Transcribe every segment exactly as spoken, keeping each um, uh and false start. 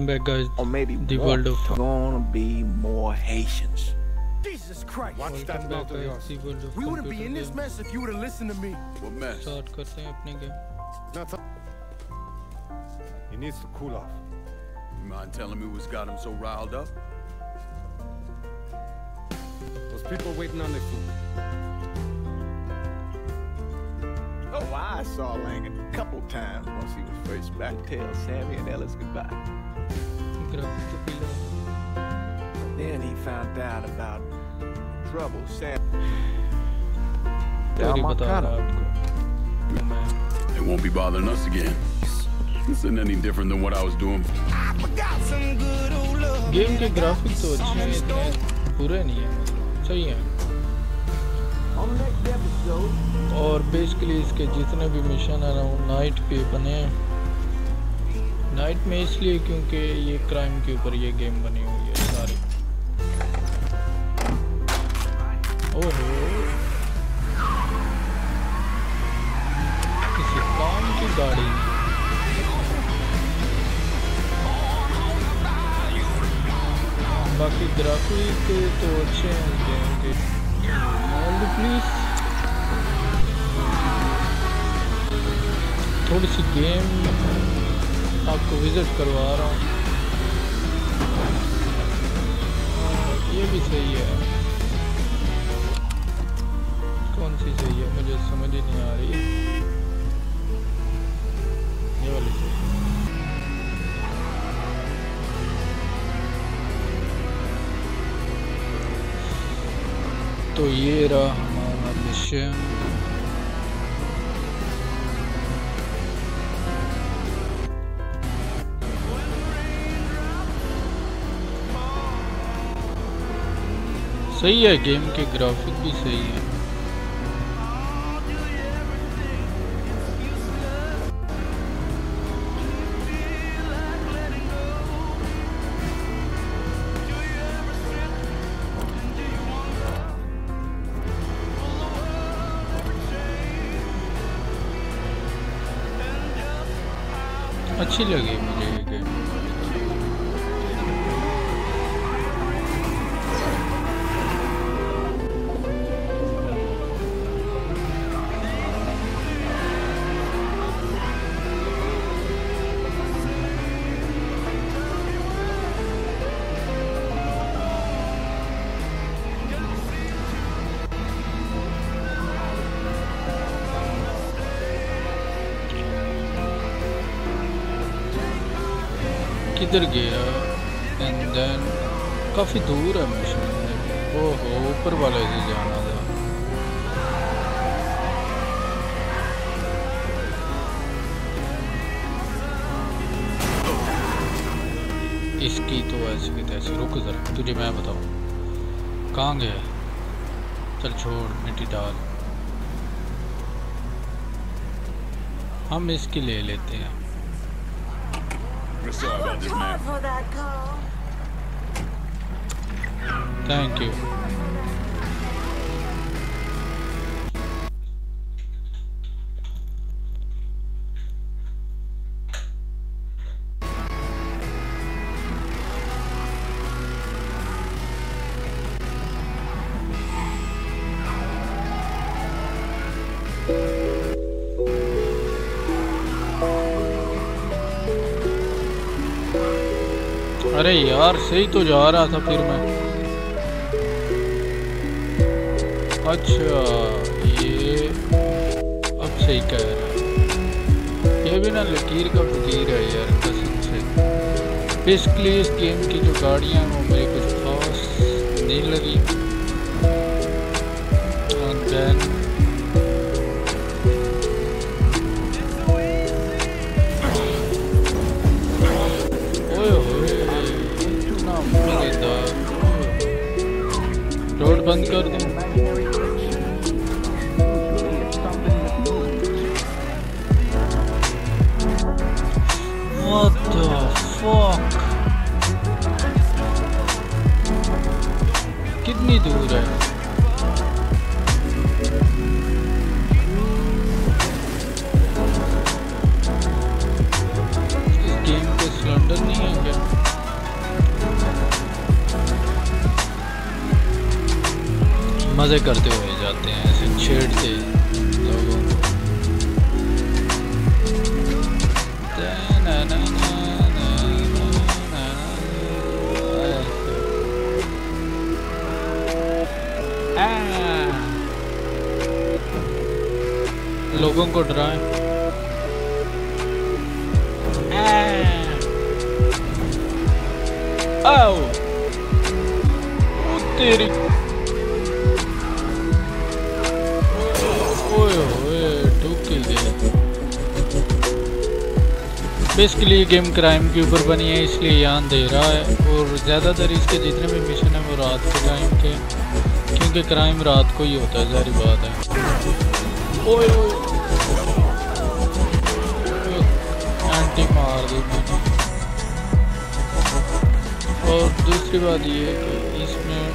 Welcome back, guys. Or maybe the world of gonna be more Haitians. Jesus Christ! Watch that mouth of yours. We wouldn't be in this mess if you would have listened to me. What mess? Start करते हैं अपने game. He needs to cool off. You mind telling me what's got him so riled up? Those people waiting on their food. Oh, I saw Lang a couple times once he was first back to tell Sammy and Ellis goodbye. Then he found out about trouble Sam. Story बता रहा They won't be bothering us again. This isn't any different than what I was doing. Game के graphics तो अच्छे हैं, इतने बुरे नहीं हैं, मतलब सही हैं। और बेसिकली इसके जितने भी मिशन है ना वो नाइट पे बने हैं। नाइट में इसलिए क्योंकि ये क्राइम के ऊपर ये गेम बनी हुई है सारी। ओहो, किसी काम की गाड़ी। बाकी ग्राफिक तो अच्छे हैं गेम के। प्लीज थोड़ी सी गेम आपको विजिट करवा रहा हूँ। ये भी सही है, कौन सी सही है मुझे समझ ही नहीं आ रही। ये वाली सही है। तो ये रहा हमारा मिशन। सही है, गेम के ग्राफिक भी सही है। अच्छी लगी मुझे ये गेम। किधर गया एंड देन काफ़ी दूर है मिशन। ओहो, ऊपर वाले से जाना था। इसकी तो ऐसे की तैसे। रुक जरा, तुझे मैं बताऊँ कहाँ गया। चल छोड़, मिट्टी डाल। हम इसकी ले लेते हैं। Sorry about this, man. Thank you. अरे यार, सही तो जा रहा था फिर मैं। अच्छा, ये अब सही कह रहा है। ये भी ना लकीर का फकीर है यार, कसम से। बेसिकली इस गेम की जो गाड़ियाँ हैं वो मुझे कुछ खास नहीं लगी। And then रोड बंद कर दे। What the fuck? कितनी दूर है? इस गेम पे सिलेंडर नहीं है क्या? मज़े करते हुए जाते हैं, ऐसे छेड़ते लोगों को। लोगों को डराएं। आओ तेरी ओए ओए ठुक गए। बेसिकली गेम क्राइम के ऊपर बनी है, इसलिए यहाँ अंधेरा है और ज़्यादातर इसके जितने भी मिशन हैं वो रात के टाइम के, क्योंकि क्राइम रात को ही होता है, जारी बात है। ओए ओए आंटी मार दी मैंने। और दूसरी बात ये है कि इसमें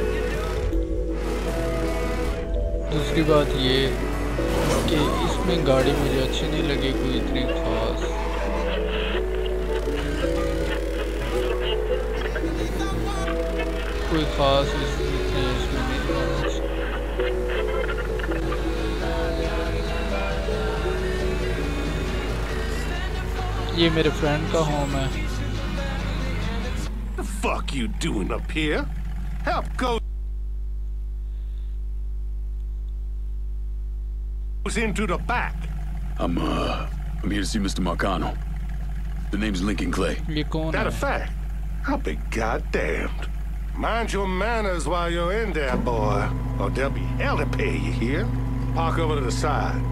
दूसरी बात ये कि इसमें गाड़ी मुझे अच्छी नहीं लगी कोई इतनी खास। कोई खास इसमें इसमें नहीं। ये मेरे फ्रेंड का होम है। The fuck you doing up here? Help goes into the back. I'm uh, I'm here to see Mister Marcano. The name's Lincoln Clay. ये कौन That है? a fact? I'll be goddamned. Mind your manners while you're in there, boy, or there'll be hell to pay you here. Park over to the side.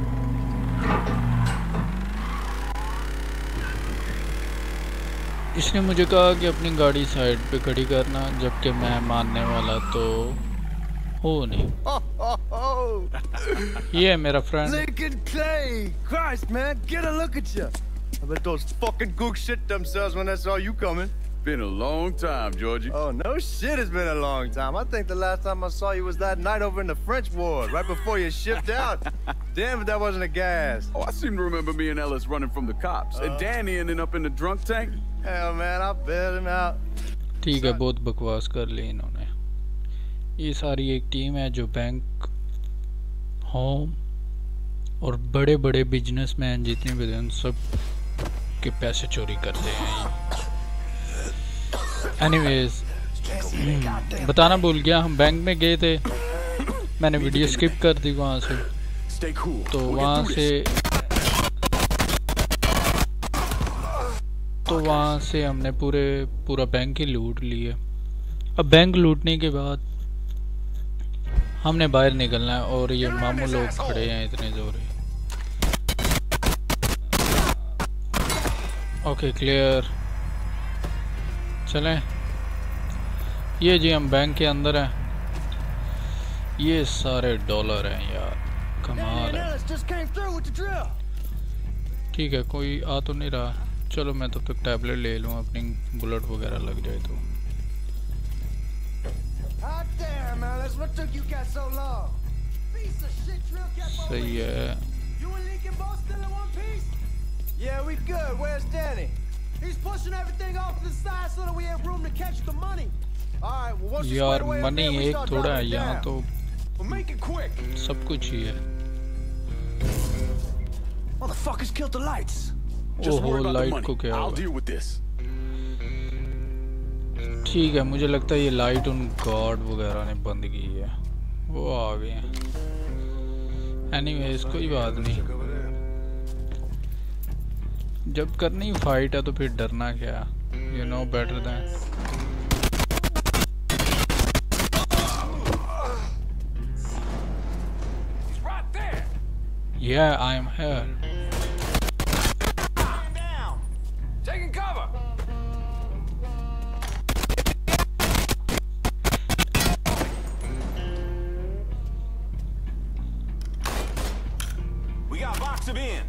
इसने मुझे कहा कि अपनी गाड़ी side पे खड़ी करना, जबकि मैं मानने वाला तो हो नहीं। ये है मेरा friend. Lincoln Clay! Christ, man, get a look at you. I bet those fucking gooks shit themselves when they saw you coming. Been a long time, Georgie. Oh, no shit, it's been a long time. I think the last time I saw you was that night over in the French ward, right before you shipped out. Damn if that wasn't a gas. Oh, I seem to remember me and Ellis running from the cops, uh, and Danny ending up in the drunk tank. Hell, man, I bailed him out. ठीक है, बहुत बकवास कर ली इन्होंने। ये सारी एक team है जो बैंक, होम और बड़े बड़े बिजनेसमैन जितने भी हैं सब के पैसे चोरी करते हैं। एनीवेज, बताना भूल गया, हम बैंक में गए थे, मैंने वीडियो स्किप कर दी वहाँ से। तो वहाँ से तो वहाँ से हमने पूरे पूरा बैंक ही लूट लिया। अब बैंक लूटने के बाद हमने बाहर निकलना है और ये मामू लोग खड़े हैं इतने जोरे। ओके क्लियर, चलें। ये जी हम बैंक के अंदर हैं। ये सारे डॉलर हैं यार, कमाल है। ठीक है, कोई आ तो नहीं रहा, चलो मैं तब तक टैबलेट ले लूँ, अपनी बुलेट वगैरह लग जाए तो। सही है। Yeah, we good. Where's Danny? He's pushing everything off to the side so that we have room to catch the money. All right, well, once you यार square away money everything, we एक start थोड़ा है, dropping it यहाँ down. तो Well, make it quick. सब कुछ ही है। Motherfuckers killed the lights. ओहो, लाइट को क्या I'll हुआ? deal with this. ठीक है, मुझे लगता है ये लाइट उन गार्ड वगैरह ने बंद की है, वो आ गए हैं। एनीवेज, कोई बात नहीं, जब करनी फाइट है तो फिर डरना क्या, you know better then. Yeah, I am here. Taking cover. We got box him in.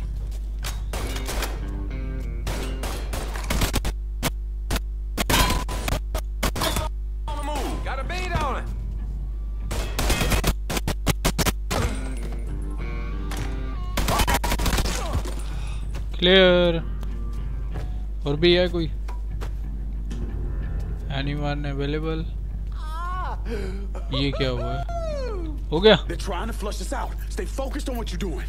On the move. Got a beat on it. Clear. और भी है कोई? Anyone available? ये क्या हुआ है? हो गया? They're trying to flush us out. Stay focused on what you're doing.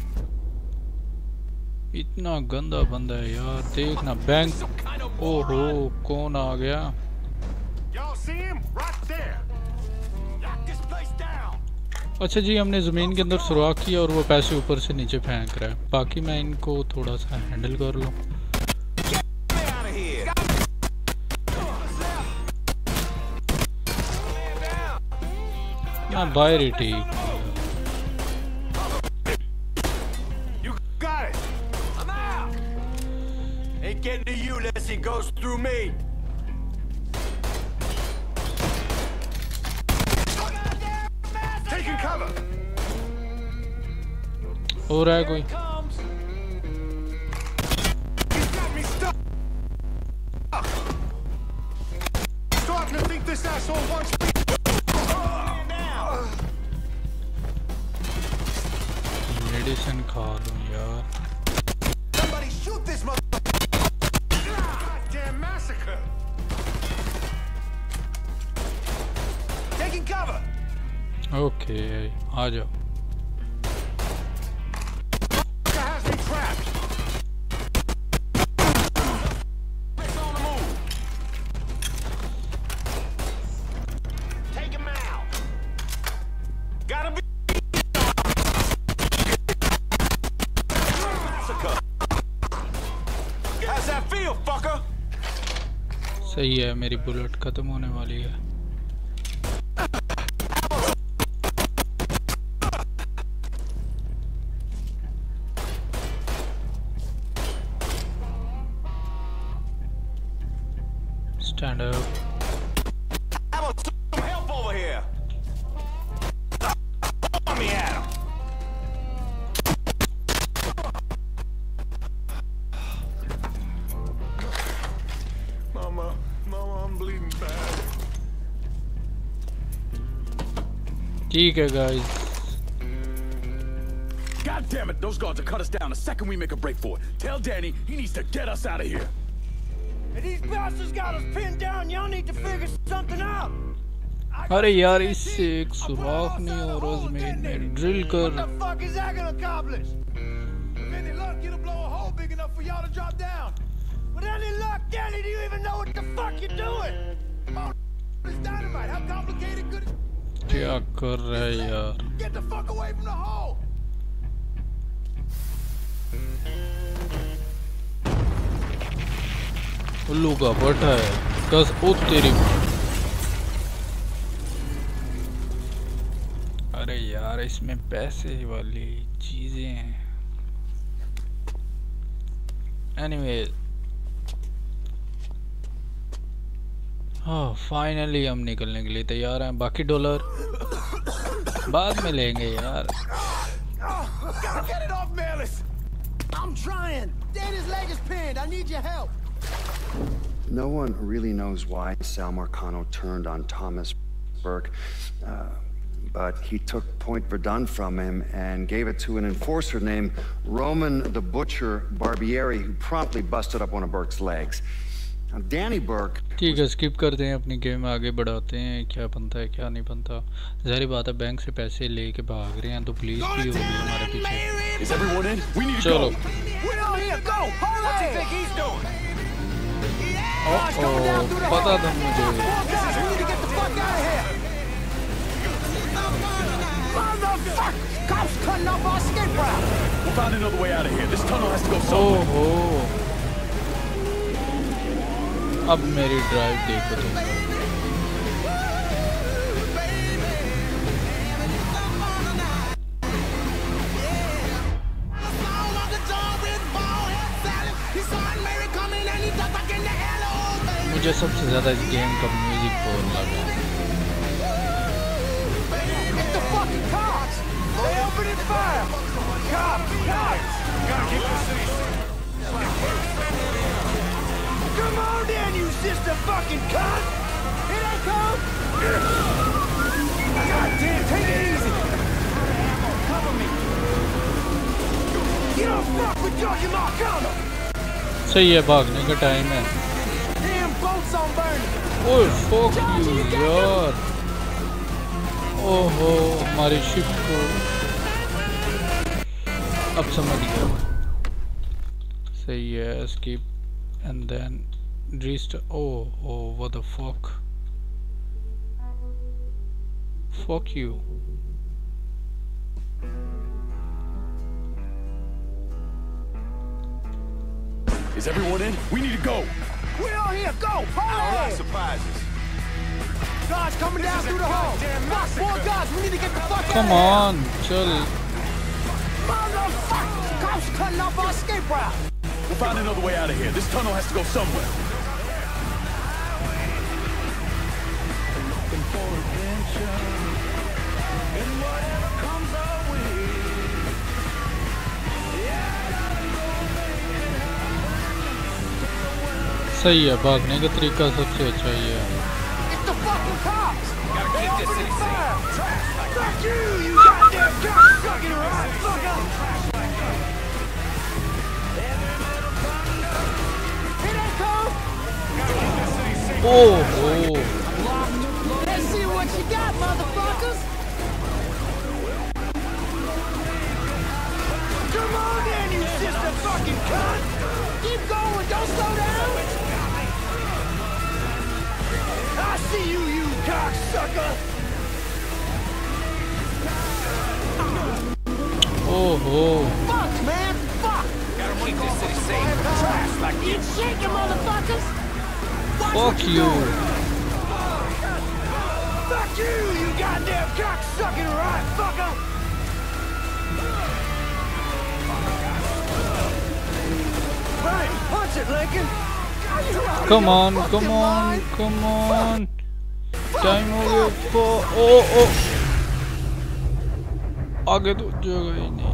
इतना गंदा बंदा है यार, देखना बैंक। ओहो, कौन आ गया? Y'all see him? Right there. Lock this place down. अच्छा जी, हमने ज़मीन के अंदर सुराख किया और वो पैसे ऊपर से नीचे फेंक रहा है। बाकी मैं इनको थोड़ा सा हैंडल कर लूँ। मैं बाहर ही ठीक। You got it. I'm out. Ain't getting to you unless he goes through me. Taking cover. हो रहा है कोई? He's got me stuck. Starting to think this asshole wants me. Medicine खा दूं यार। Somebody shoot this mother. Goddamn massacre. Taking cover. Okay, आ जाओ। Has me trapped. It's on the move. Take him out. Gotta be. How's that feel, fucker? सही है, मेरी bullet खत्म होने वाली है। Stand up. How about some help over here? Throw me at him. Mama, mama, I'm bleeding bad. ठीक है guys। God damn it, those guards will cut us down the second we make a break for it. Tell Danny he needs to get us out of here. And these bastards got us pinned down. Y'all need to figure something out. अरे यार, इससे एक सुराख नहीं हो रहा ज़मीन में। ड्रिल कर। What the fuck is that gonna accomplish? If any luck, it'll blow a hole big enough for y'all to drop down. With any luck, Danny, do you even know what the fuck you're doing? Come on, it's dynamite. How complicated could it? क्या कर रहा है यार? Get the fuck away from the hole. उल्लू का बटा है। कस ओ तेरी। अरे यार, इसमें पैसे वाली चीजें हैं। एनीवे, हाँ, फाइनली हम निकलने के लिए तैयार हैं। बाकी डॉलर बाद में लेंगे यार। Gotta get it off, Melis. I'm trying. Danny's leg is pinned. I need your help. No one really knows why Sal Marcano turned on Thomas Burke, uh, but he took Point Verdun from him and gave it to an enforcer named Roman the Butcher Barbieri, who promptly busted up one of Burke's legs. Now, Danny Burke... ठीक है, skip करते हैं, अपनी game आगे बढ़ाते हैं। क्या बनता है क्या नहीं बनता। ज़ाहिर बात है, बैंक से पैसे लेके भाग रहे हैं तो पुलिस भी होगी हमारे पीछे। Is everyone in? We need to चलो। go. We're all here. Go. What's he think he's doing? ओह, पता था मुझे। We need to get the fuck out of here. Motherfucker! Cops cutting off our escape route. We'll find another way out of here. This tunnel has to go somewhere. ओहो, अब मेरी drive देखो तुम। मुझे सबसे ज्यादा इस गेम का म्यूजिक बहुत लगा। Get the fucking cops! They opening fire! Cops! Cops! Gotta keep the city safe. Come on then, you sister fucking cunt! Here they come! God damn, take it easy! Cover me! You don't fuck with George Marcano! सही है, भागने का time है। Damn boats on burning! Oh, fuck you यार। ओहो, हमारी ship को अब समझ गया सही है escape and then restart. oh oh what the fuck fuck you. Is everyone in? We need to go. We're all here. Go. Hurry. surprises. Guards coming down through the hall. Fuck, four guards. We need to get the fuck come out on chill. Motherfucker! Cops cutting off our escape route. We'll find another way out of here. This tunnel has to go somewhere. Looking for adventure and whatever comes our way. सही है भागने का तरीका सबसे अच्छा ही है. It's the fucking cops! They opened fire! Fuck you, you goddamn cocksucking right fucker! Here they come! oh oh Let's see what you got, motherfuckers! Come on then, you sister fucking cunt! Keep going, don't slow down! I see you, you cocksucker! oh oh Fuck, man! Fuck! Gotta keep this city safe. Trash like you shaking, motherfuckers! fuck you. Fuck you, you goddamn cocksucking right fucker! Right, punch it, Lincoln! come on come on come on time हो गया for oh oh आगे तो जगह ही नहीं.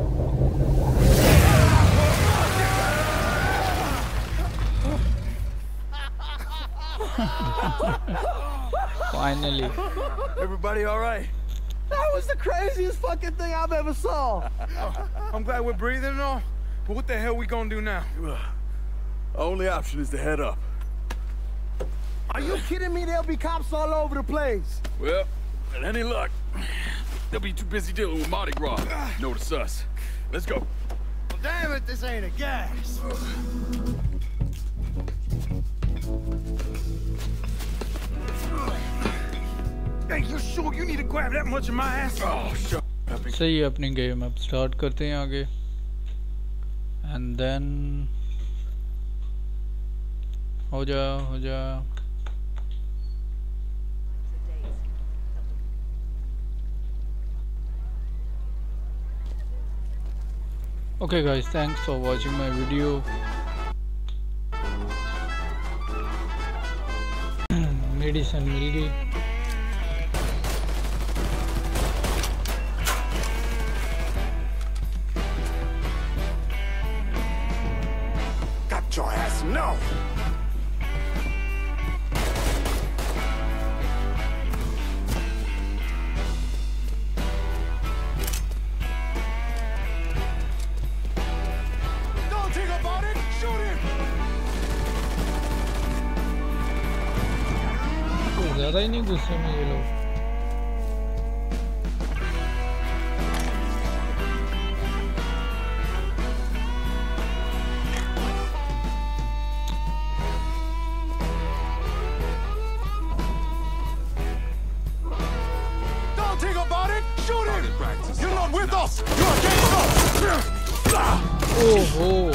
Finally. Everybody all right? That was the craziest fucking thing I've ever saw! I'm glad we're breathing and all, but what the hell we gonna do now? Only option is to head up. Are you kidding me? There'll be cops all over the place! Well, with any luck, they'll be too busy dealing with Mardi Gras. Notice us. Let's go. Well, damn it, this ain't a gas! Hey, you sure you need to grab that much of my ass? Oh, shut up. सही है अपनी game अब start करते हैं आगे and then हो जा हो जा. Okay guys, thanks for watching my video. Medicine मिल गई. Got your ass, no! Don't think about it! Shoot him! तो ज़्यादा ही नहीं गुस्से में ये लोग. Don't think about it! Shoot him! You're not with us! You're against us! Oh oh.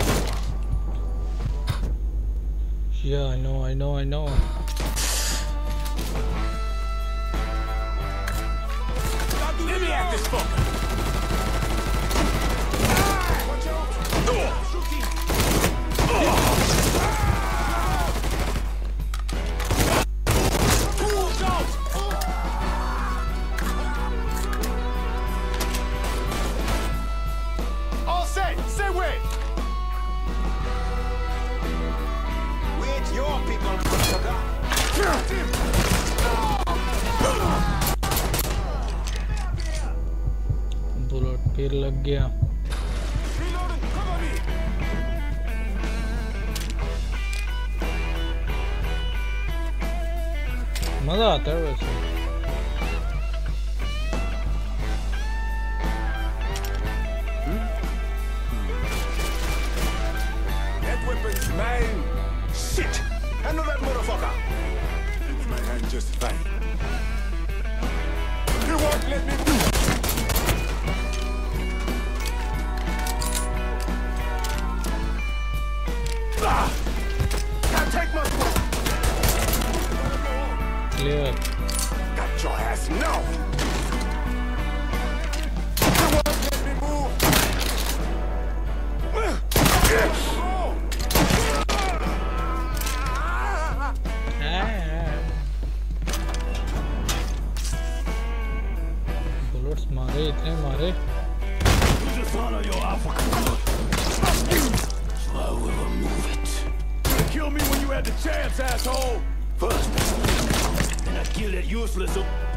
Yeah, I know, I know, I know. Let me at this fucker! All set! Stay with! With your people, bullet फिर लग गया. मजा आता है वैसे. just fine. You won't let me move. Ah! Now take my foot. Clear. Got your ass no. You won't let me move. Bullets मारे इतने मारे Dishonor your African blood. So I will remove it. You killed me when you had the chance, asshole. First, and I kill that useless.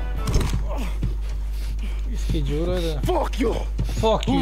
इसकी जरूरत है Fuck you. fuck you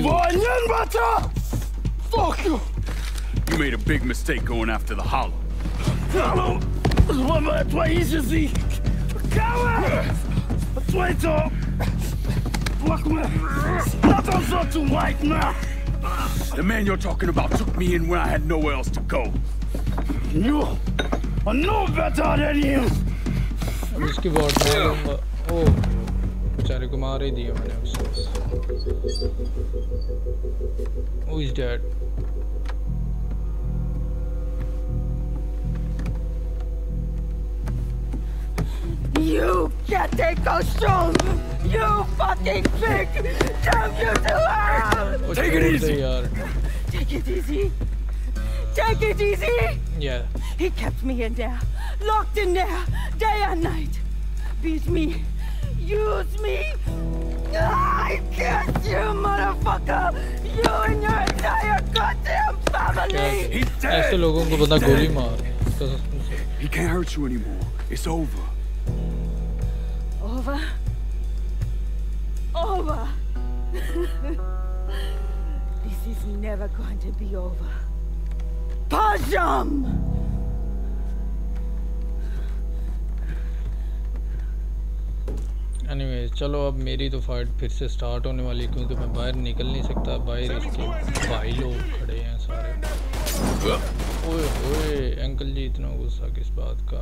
Fuck you. You made a big mistake going after the Hollow. Hallo. Das war mein Países Sieg. Coward. Traitor. Fuck me. Not also too white man. The man you're talking about took me in when I had nowhere else to go. You are no better than him. अब इसकी bot मारूंगा ओ बेचारे को मार ही दिया मैंने उसको Who is dead? You can't take those stones! You fucking pig! Damn you to hell! Take it easy, yaar. Take it easy! Take it easy! Yeah. He kept me in there, locked in there, day and night. Beat me, use me. I can't, you motherfucker! You and your entire goddamn family! He's dead. ऐसे लोगों को बंदा गोली मार He can't hurt you anymore. It's over. Over? Over! This is never going to be over. Pajam! Anyways, चलो अब मेरी तो फाइट फिर से स्टार्ट होने वाली है क्योंकि मैं बाहर निकल नहीं सकता बाहर इसके भाई लोग खड़े हैं सारे ओए ओए अंकल जी इतना गुस्सा किस बात का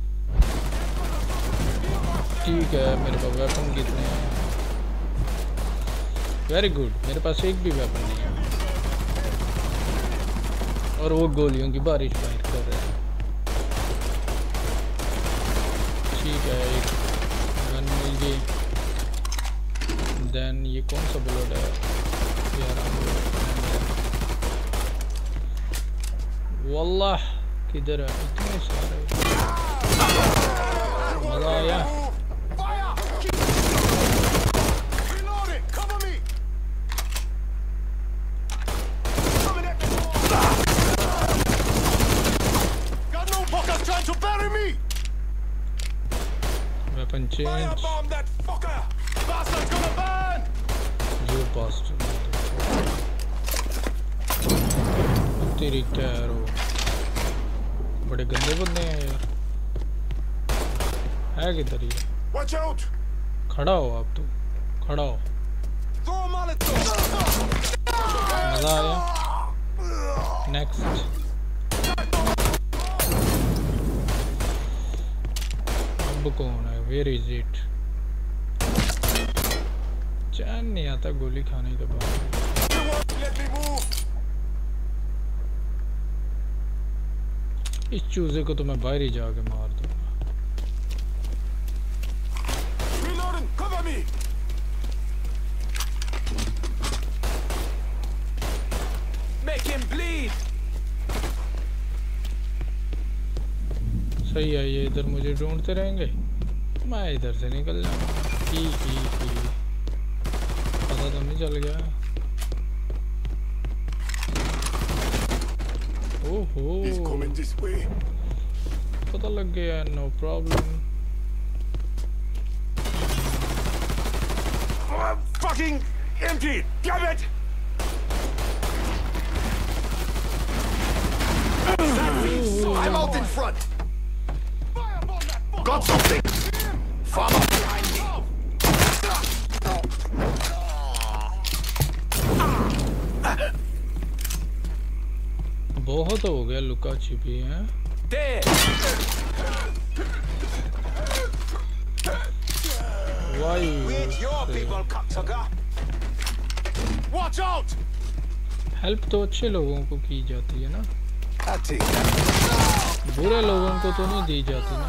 ठीक है मेरे पास वेपन कितने हैं वेरी गुड मेरे पास एक भी वेपन नहीं है और वो गोलियों की बारिश फायर कर रहे हैं ठीक है एक गन मिल गई देन ये कौन सा बुलेट है यार वल्लाह किधर है इतने सारे मजा आया Weapon change. You bastard. तेरी कैरो बड़े गंदे बंदे हैं यार है किधर ये खड़ा हो आप तो खड़ा हो मजा आया नेक्स्ट कौन है वेयर इज इट चैन नहीं आता गोली खाने के बाद इस चूजे को तो मैं बाहर ही जाके मार दूंगा सही है ये इधर मुझे ढूंढते रहेंगे मैं इधर से निकल जाऊंगा ही ही ही पता तो नहीं चल गया ओहो पता लग गया no problem fucking empty damn it I'm out in front got something farmer behind me बहुत हो गया लुका छिपी है रिवाइव। हेल्प तो अच्छे लोगों को की जाती है ना, बुरे लोगों को तो नहीं दी जाती ना।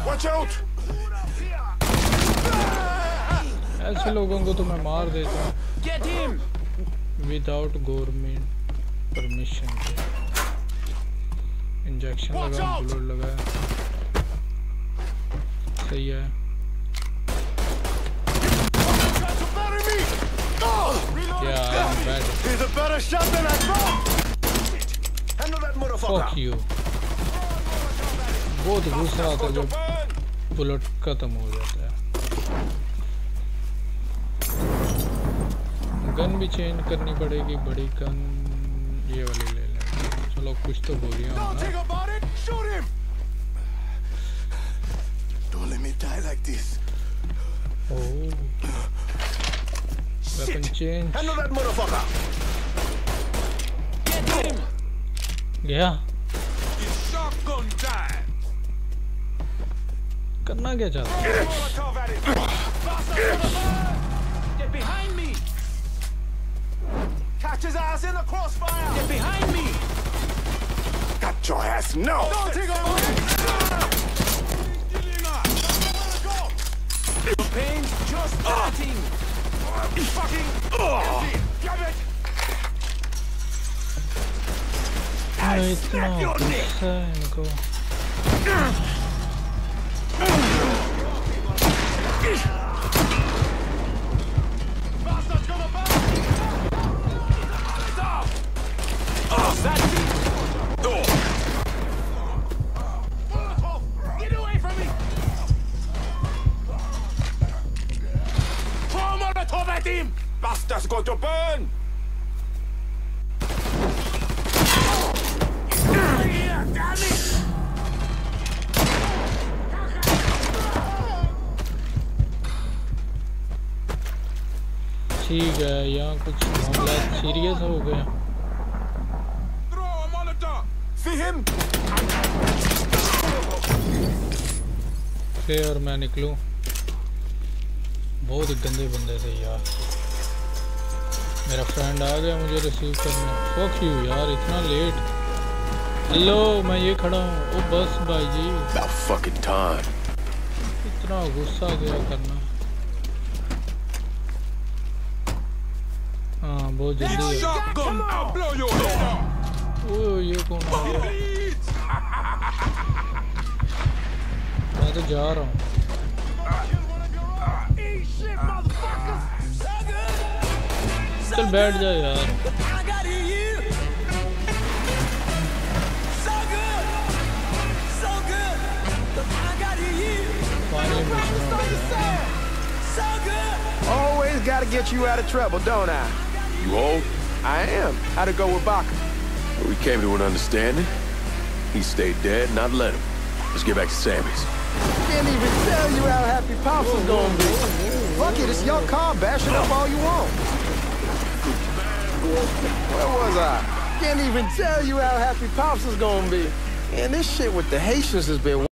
ऐसे लोगों को तो मैं मार देता हूँ विदाउट गवर्नमेंट परमिशन के। इंजेक्शन लगा, बुलेट लगाया, सही है। Yeah, I'm bad. He's a better shot than I thought. Fuck you. बहुत गुस्सा आता है जब बुलेट खत्म हो जाता है। गन भी चेंज करनी पड़ेगी, बड़ी गन ये वाली ले लें। चलो कुछ तो गोलियां हो ना। Don't let me die like this. Oh. Weapon change. Handle that motherfucker. Get him. Yeah. It's shotgun time. करना क्या चाहता है? Get behind me. Catch his ass in the crossfire. Get behind me. Got your ass now. Don't take a moment. The pain's just starting. Fucking grab it. इतना गुस्सा है इनको। Get away from me. Throw a Molotov at him. Bastard's going to burn. Here, damn it. ठीक है, यहाँ कुछ मामला serious हो गया। Throw a Molotov. See him? फिर और मैं निकलूं। बहुत गंदे बंदे थे यार। मेरा फ्रेंड आ गया मुझे रिसीव करने। फक यू यार, इतना लेट। हेलो, मैं ये खड़ा हूँ। ओ बस भाई जी। About fucking time. इतना गुस्सा गया करना। हाँ, बहुत जल्दी है। Shotgun. I'll blow your head off. ओ ये कौन आ गया? मैं तो जा रहा हूँ। चल बैठ जा यार। Always gotta get you out of trouble, don't I? You old? I am. How'd it go with Baca? We came to an understanding. He stayed dead, and I'd let him. Let's get back to Sammy's. Can't even tell you how happy Pops is gonna be. Fuck it, it's your car. Bash it up all you want. Where was I? Can't even tell you how happy Pops is gonna be. And this shit with the Haitians has been